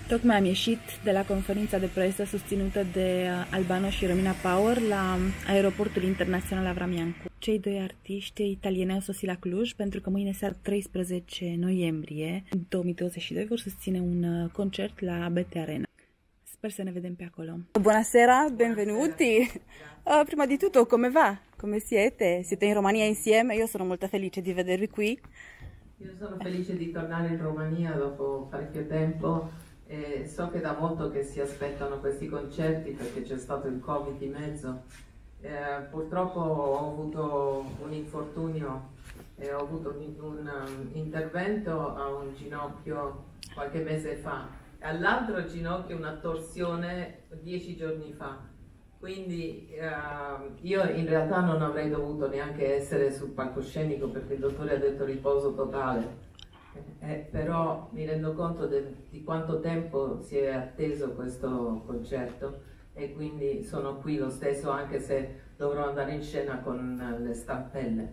Tocmai am ieșit de la conferința de presă susținută de Albano și Romina Power la aeroportul internațional Avram Iancu. Cei doi artiști italieni au sosit la Cluj pentru că mâine seară 13 noiembrie 2022 vor susține un concert la BT Arena. Sper să ne vedem pe acolo. Buonasera, benvenuti! Prima di tutto, come va? Come siete? Siete in Romania insieme? Io sono molto felice di vedervi qui. Io sono felice di tornare in Romania dopo parecchio tempo e so che da molto che si aspettano questi concerti perché c'è stato il Covid in mezzo. Purtroppo ho avuto un infortunio e ho avuto un intervento a un ginocchio qualche mese fa. All'altro ginocchio una torsione 10 giorni fa. Quindi io in realtà non avrei dovuto neanche essere sul palcoscenico perché il dottore ha detto riposo totale. Però mi rendo conto di quanto tempo si è atteso questo concerto e quindi sono qui lo stesso anche se dovrò andare in scena con le stampelle.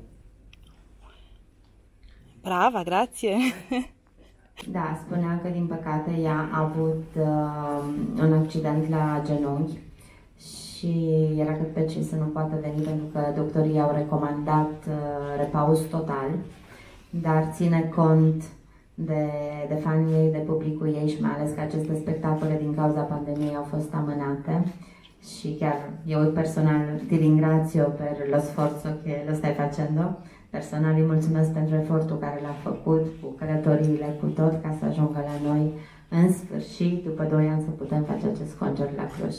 Brava, grazie! Da, spunea că din păcate ea a avut un accident la genunchi și era cât pe ce să nu poată veni pentru că doctorii au recomandat repaus total, dar ține cont de fanii ei, de publicul ei și mai ales că aceste spectacole din cauza pandemiei au fost amânate și chiar eu personal ti ringrazio per lo sforzo che lo stai facendo. Personal îi mulțumesc pentru efortul care l-a făcut cu călătoriile, cu tot, ca să ajungă la noi în sfârșit, după 2 ani, să putem face acest concert la Cluj.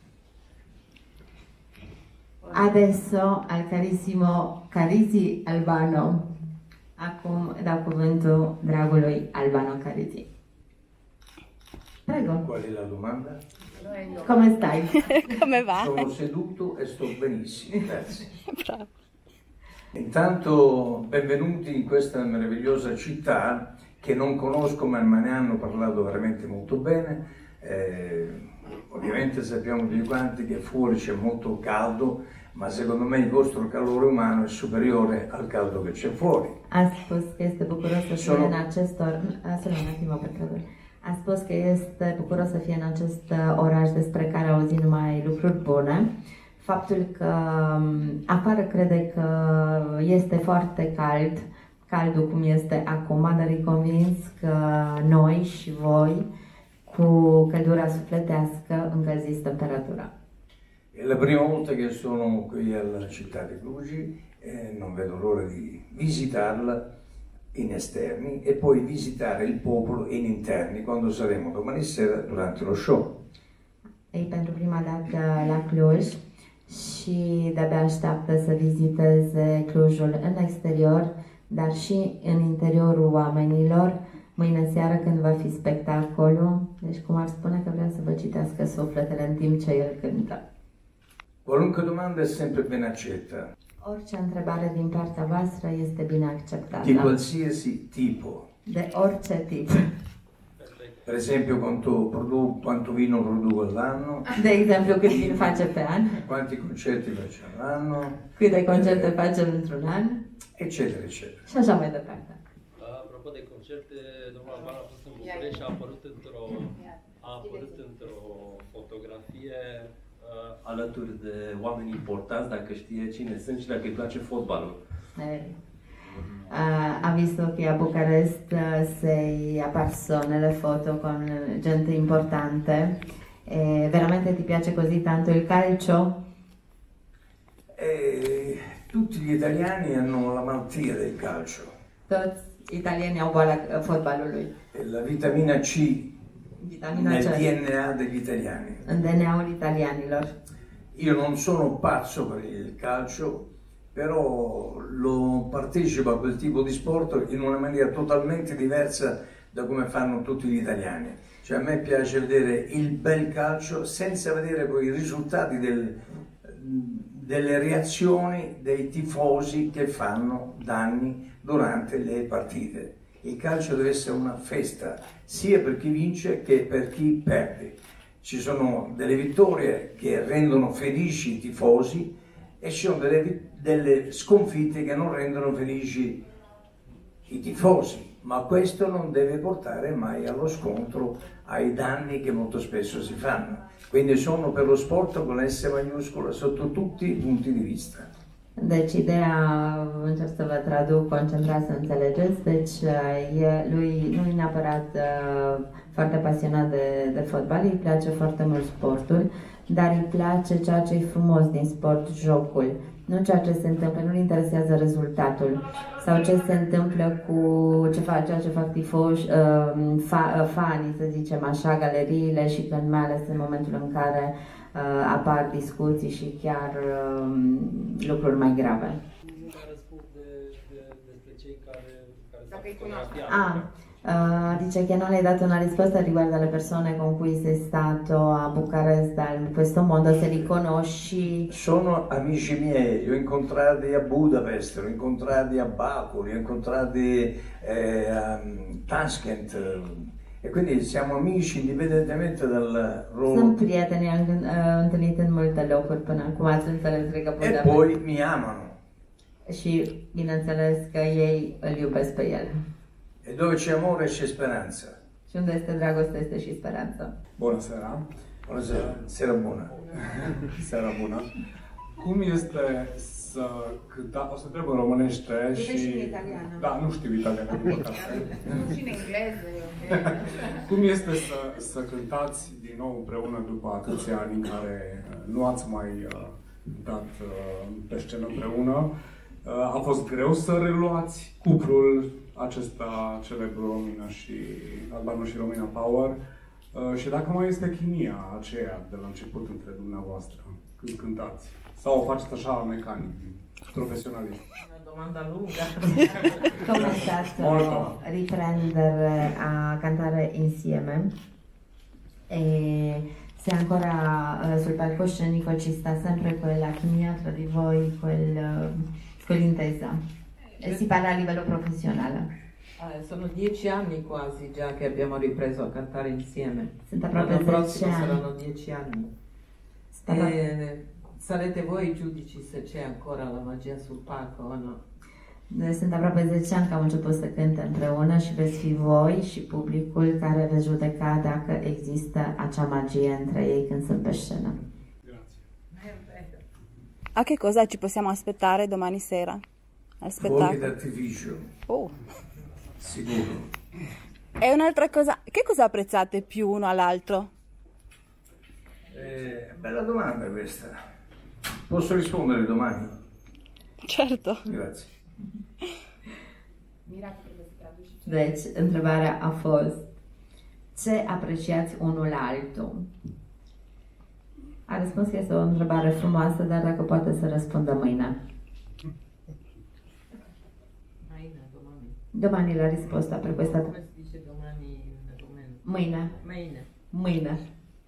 Adesso al carissimo Carisi Albano. Acum dau cuvântul dragului Albano Carisi. Prego. Qual è la domanda? Come stai? Come va? Sono seduto e sto benissimo, grazie. Bravo! Intanto benvenuti in questa meravigliosa città che non conosco ma me ne hanno parlato veramente molto bene. Ovviamente sappiamo tutti quanti che fuori c'è molto caldo, ma secondo me il vostro calore umano è superiore al caldo che c'è fuori. A spus că este bucuros să fie în acest A spus că este bucuros să fie în acest oraș despre care auzi numai lucruri bune. Faptul că afară crede că este foarte caldul cum este acum, dar e convins că noi și voi, cu căldura sufletească, încălziți temperatura. È la prima volta che sono qui alla città di Cluj e non vedo l'ora di visitarla in esterni e poi visitare il popolo in interni quando saremo domani sera durante lo show. E pentru prima dată la Cluj și de-abia așteaptă să viziteze Clujul în exterior, dar și în interiorul oamenilor, mâine seară când va fi spectacolul. Deci cum ar spune că vrea să vă citească sufletele în timp ce el cântă. Qualunque domanda è sempre ben accetta. Orice întrebare din partea voastră este bine acceptată. Di qualsiasi tipo. De orice tip. Per esempio quanto vino produco all'anno. De exemplu, cât vin face pe an. Quanti concerti facciamo all'anno. Câte concerte facem într-un an. Eccetera, eccetera. Și așa mai departe. Apropo de concerte, domnul Alban a fost în București și a apărut într-o fotografie alături de oameni importanți, dacă știe cine sunt și dacă îi place fotbalul. Ha visto che a Bucarest sei a persone le foto con gente importante. Veramente ti piace così tanto il calcio? Tutti gli italiani hanno la malattia del calcio. Toți italienii au boala fotbalului. La vitamina C nel DNA degli italiani. În DNA-ul italianilor. Io non sono pazzo per il calcio, però lo partecipo a quel tipo di sport in una maniera totalmente diversa da come fanno tutti gli italiani. Cioè a me piace vedere il bel calcio senza vedere poi i risultati delle reazioni dei tifosi che fanno danni durante le partite. Il calcio deve essere una festa, sia per chi vince che per chi perde. Ci sono delle vittorie che rendono felici i tifosi e ci sono delle sconfitte che non rendono felici i tifosi, ma questo non deve portare mai allo scontro, ai danni che molto spesso si fanno. Quindi sono per lo sport con la S maiuscola sotto tutti i punti di vista. Deci ideea, încerc să vă traduc, concentrați să înțelegeți, deci lui nu e neapărat foarte pasionat de fotbal, îi place foarte mult sportul, dar îi place ceea ce e frumos din sport, jocul. Nu ceea ce se întâmplă, nu-l interesează rezultatul sau ce se întâmplă cu ceea ce fac tifoși, fanii, să zicem așa, galeriile și când mai ales în momentul în care apar discuții și chiar lucruri mai grave. Dice che non le hai dato una risposta riguardo alle persone con cui sei stato a Bucarest in questo mondo, se li conosci. Sono amici miei, li ho incontrati a Budapest, li ho incontrati a Baku, li ho incontrati a Tashkent. E quindi siamo amici indipendentemente dal ruolo. Sunt prieteni, am întâlnit în multe locuri până acum, ați înțeles, cred că E poi mi amano. Și bineînțeles că ei îl iubesc pe el. E dove c'è amore c'è speranza. Și unde este dragoste este și speranță. Bună seara! Bună seara! Seara bună! Seara bună! Cum este să cânta, o să întreb în românește și în italiană. Da, nu știu italiană, din păcate. Nu și în engleză, Cum este să cântați din nou împreună după atâția ani în care nu ați mai dat pe scenă împreună? A fost greu să reluați cuplul acesta celebru, Romina și Albano și Romina Power, și dacă mai este chimia aceea de la început între dumneavoastră când cântați? Sau o faceți așa mecanic, profesionalist? Una domanda lunga. Come è stato riprendere a cantare insieme e se ancora sul palcoscenico ci sta sempre quella chimia tra di voi, quell'intesa? E si parla a livello professionale? Sono 10 anni quasi già che abbiamo ripreso a cantare insieme. L'anno prossimo saranno 10 anni. Sarete voi i giudici se c'è ancora la magia sul palco o no? Sunt aproape 10 ani că am început să cânte împreună și veți fi voi și publicul care veți judeca dacă există acea magie între ei când sunt pe scenă. Grazie. A che cosa ci possiamo aspettare domani sera? Al Fuochi spettacolo? d'artificio, Oh. sicuro. E un'altra cosa, che cosa apprezzate più uno all'altro? Bella domanda questa. Posso rispondere domani? Certo. Grazie. Deci, întrebarea a fost ce apreciați unul altul? A răspuns că este o întrebare frumoasă, dar dacă poate să răspundă mâine. Domani la risposta per questa. Come si dice domani in rumeno? Mâine. Mâine. Mâine.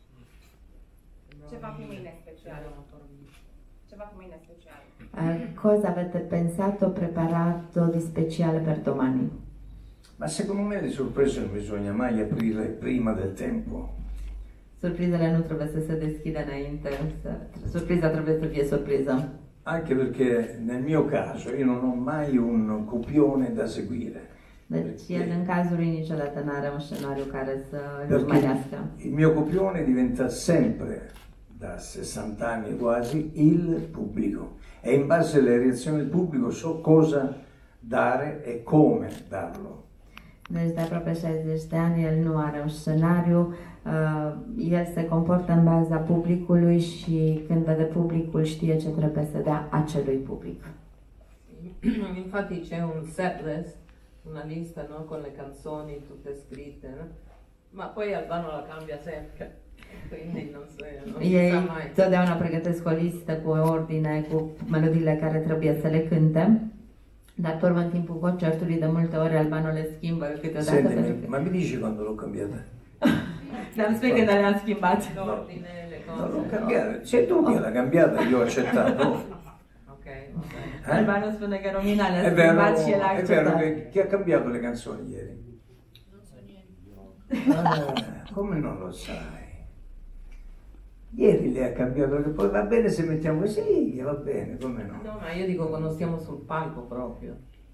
Ceva cu mâine special. Ceva cu mâine special. Cosa avete pensato, preparato di speciale per domani? Ma secondo me le sorprese non bisogna mai aprirle prima del tempo. Surprizele nu trebuie să se deschidă înainte, surpriza trebuie să fie surpriză. Anche perché nel mio caso io non ho mai un copione da seguire. Deci el în cazul lui niciodată nu are un scenariu care să îl urmărească. Il mio copione diventa sempre, da 60 anni quasi, il pubblico. E in base alle reazioni del pubblico so cosa dare e come darlo. Deci de aproape 60 de ani el nu are un scenariu, el se comportă în baza publicului și când vede publicul știe ce trebuie să dea acelui public. Infatti c'è un set list, una lista, no, con le canzoni tutte scritte, no? Ma poi Albano la cambia sempre, quindi non si Ei sa mai. totdeauna pregătesc o listă cu ordine, cu melodiile care trebuie să le cânte, dar pe urmă în timpul concertului de multe ori Albano le schimbă câteodată. Senti, ma mi dici quando l'ho cambiata? Dar îmi spui când le-am schimbat. L'ordine, le cose. Non l'ho cambiata, sei tu che l'ha cambiata, io ho accettato. Ok, ok. Albano spune că Romina le-a È vero, schimbat și el a è vero acceptat. che chi ha cambiato le canzoni ieri? Non so niente. Come non lo sai? Ieri le ha cambiato, che poi va bene se mettiamo così, che va bene, come no? No, ma io dico quando stiamo sul palco proprio.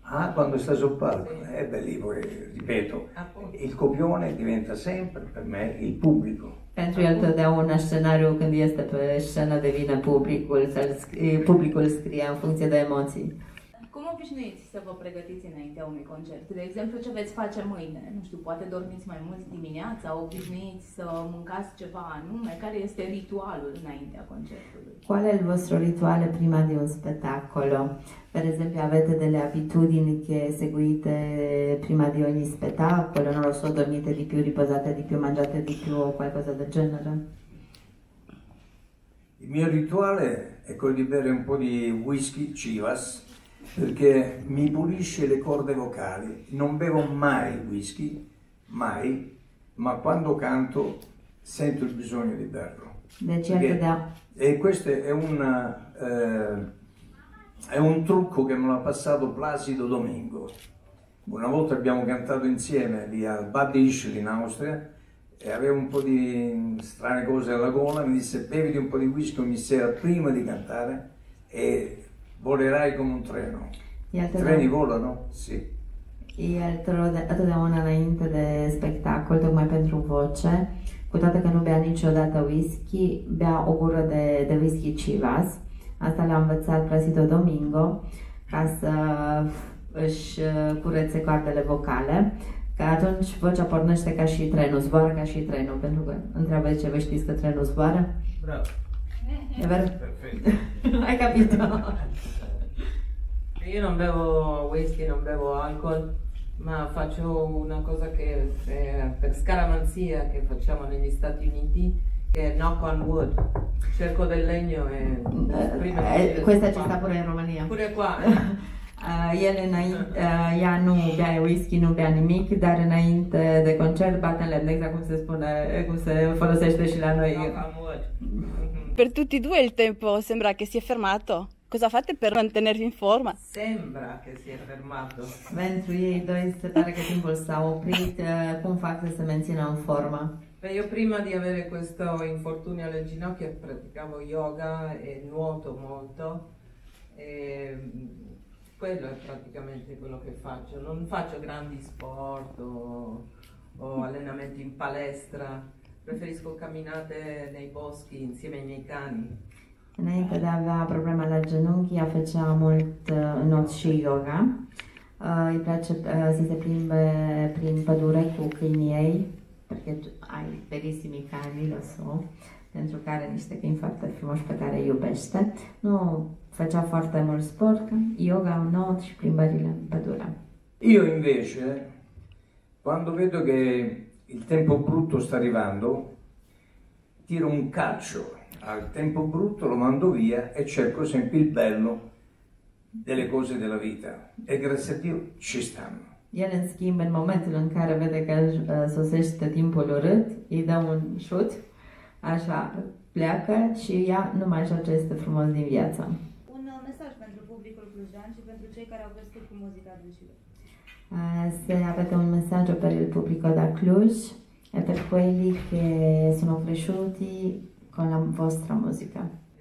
Ah, quando sta sul palco, beh, lì poi, ripeto, il copione diventa sempre per me il pubblico. Pentru el totdeauna scenariul când este pe scenă devine publicul scrie în funcție de emoții. Cum obișnuiți să vă pregătiți înaintea unui concert? De exemplu, ce veți face mâine? Nu știu, poate dormiți mai mult dimineața, obișnuiți să mâncați ceva anume? Care este ritualul înaintea concertului? Qual è il vostro rituale prima di un spettacolo? Per esempio, avete delle abitudini che seguite prima di ogni spettacolo? Non lo so, dormite di più, riposate di più, mangiate di più o qualcosa del genere? Il mio rituale è quello di bere un po' di whisky Chivas, perché mi pulisce le corde vocali. Non bevo mai whisky, mai, ma quando canto sento il bisogno di berlo. E questo è un trucco che me l'ha passato Placido Domingo. Una volta abbiamo cantato insieme lì al Bad Ischl in Austria e avevo un po' di strane cose alla gola, mi disse beviti un po' di whisky ogni sera prima di cantare e volerai come un treno. I treni volano? Sì. El totdeauna înainte de spectacol, tocmai pentru voce, cu toate că nu bea niciodată whisky, bea o gură de whisky Chivas. Asta l-a învățat Placido Domingo ca să își curețe coardele vocale, că atunci vocea pornește ca și trenul, zboară ca și trenul, pentru că întreabă de ce vă știți că trenul zboară? Bravo. È vero? Perfetto. Hai capito? Io non bevo whisky, non bevo alcol, ma faccio una cosa che per scaramanzia che facciamo negli Stati Uniti, che è knock on wood. Cerco del legno e prima questa ci sta pure in Romania. Pure qua. Ea nu bea whisky, nu bea nimic, dar înainte de concert bate în lemn, exact cum se spune, cum se folosește și la noi. Knock on wood. Per tutti e due il tempo sembra che si è fermato. Cosa fate per mantenervi in forma? Sembra che si è fermato. Pentru ei doi se pare că timpul s-a oprit, cum fac să se mențină în formă? Beh, io prima di avere questo infortunio alle ginocchia praticavo yoga e nuoto molto e quello è praticamente quello che faccio. Non faccio grandi sport o allenamenti in palestra, preferisco camminate nei boschi insieme ai miei cani. Înainte de a avea problema la genunchi, ea făcea mult not și yoga. Îi place să se plimbe prin pădure cu câinii ei, perché ai bellissimi cani, lo so, pentru că are niște câini foarte frumoși pe care îi iubește. Nu facea foarte mult sport, yoga, not și plimbările în pădure. Io invece, quando vedo che il tempo brutto sta arrivando, tiro un calcio al tempo brutto, lo mando via e cerco sempre il bello delle cose della vita. E grazie a Dio ci stanno. El, în schimb, în momentul în care vede că sosește timpul urât, îi dă un șut, așa, pleacă și ea numai așa ce este frumos din viață. Un mesaj pentru publicul clujean și pentru cei care au crescut cu muzica dulcilor. Se avete un messaggio per il pubblico da Cluj e per quelli che sono cresciuti con la vostra musica.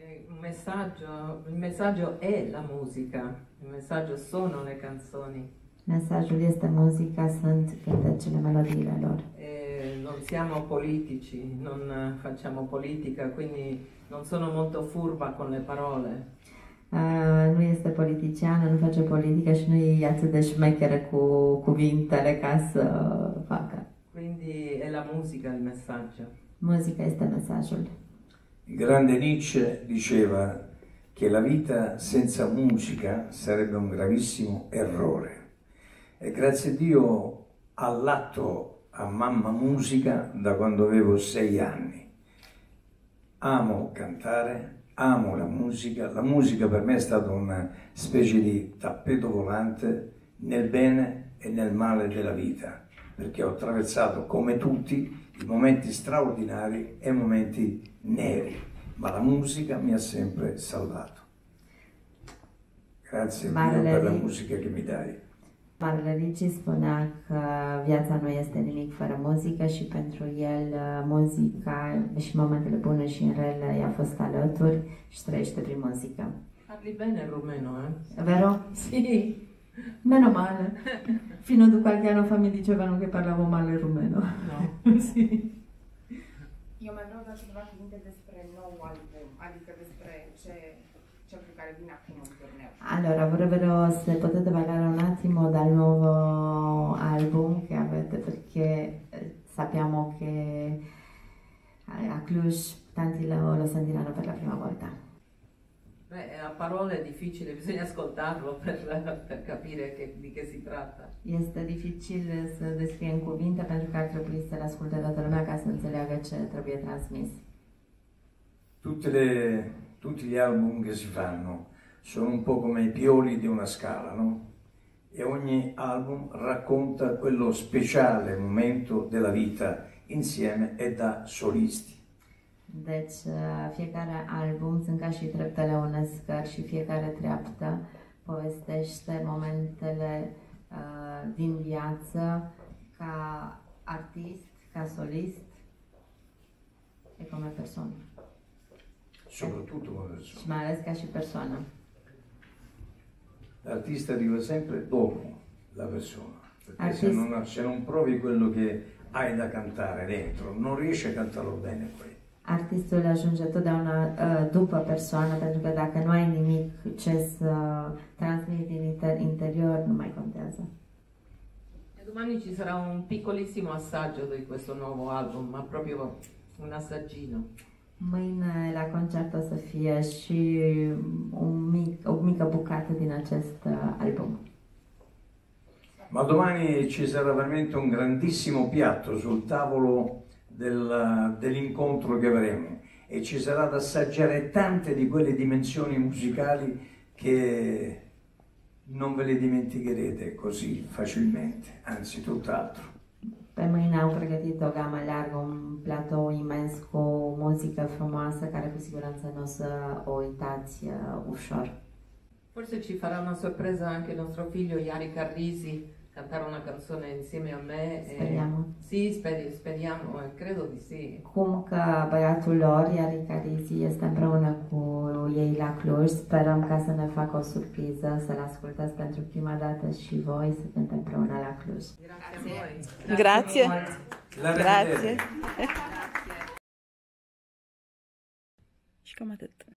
Il messaggio è la musica, il messaggio sono le canzoni. Mesajul este muzica, sunt cântecele, melodiile lor. Non siamo politici, non facciamo politica, quindi non sono molto furba con le parole. Nu este politiciană, nu face politică și nu e atât de șmechere cu cuvintele ca să facă. Quindi è la musica il messaggio. Muzica este mesajul. Il grande Nietzsche diceva che la vita senza musica sarebbe un gravissimo errore. E grazie a Dio all'atto a mamma musica da quando avevo 6 anni. Amo cantare, amo la musica per me è stata una specie di tappeto volante nel bene e nel male della vita, perché ho attraversato come tutti i momenti straordinari e i momenti neri, ma la musica mi ha sempre salvato. Grazie a Dio per la musica che mi dai. Marele Ricci spunea că viața nu este nimic fără muzică și pentru el muzica și momentele bune și în rele i-a fost alături și trăiește prin muzică. Parli bene il rumeno, eh? Vero? Sì. Meno male. Fino a qualche anno fa mi dicevano che parlavo male rumeno. No. Sì. Eu mai vreau doar câteva cuvinte despre nou album, adică despre cel cu care vine acum în turneu. Allora, vorrebbero se potete parlare un attimo dal nuovo album che avete, perché sappiamo che a Cluj tanti lo sentiranno per la prima volta. Beh, a parole è difficile, bisogna ascoltarlo per capire di che si tratta. Este dificil să descrie în cuvinte pentru că ar trebui să le asculte toată lumea ca să înțeleagă ce trebuie transmis. Tutti gli album che si fanno sono un po' come i pioli di una scala, no? E ogni album racconta quello speciale momento della vita insieme e da solisti. Deci, fiecare album sunt ca și treptele unei scări și fiecare treaptă povestește momentele din viață ca artist, ca solist e come persoană. Soprattutto come Și persona. mai ales ca și persoană. L'artista arriva sempre dopo la persona, perché Artista. se non provi quello che hai da cantare dentro, non riesci a cantarlo bene poi. Artistul ajunge totdeauna după persoană, pentru că dacă nu ai nimic ce să transmiti din interior, nu mai contează. Domani ci sarà un piccolissimo assaggio di questo nuovo album, ma proprio un assaggino. Mâine la concert o să fie și o mică bucată din acest album. Ma domani ci sarà veramente un grandissimo piatto sul tavolo dell'incontro che avremo e ci sarà da assaggiare tante di quelle dimensioni musicali che non ve le dimenticherete così facilmente, anzi tutt'altro. Pe mâine au pregătit o gamă largă, un platou imens cu muzică frumoasă, care cu siguranță nu o să o uitați ușor. Forse ci farà una sorpresa anche il nostro figlio Iari Carrisi, cantare una canzone insieme a me. Speriamo. Sì, speriamo, credo di sì. Cum că băiatul lor, Iari Carrisi, este împreună cu ei la Cluj, sperăm ca să ne facă o surpriză, să-l ascultați pentru prima dată și voi să cântăm împreună la Cluj. Grazie a voi. Grazie. Grazie. Și cam atât.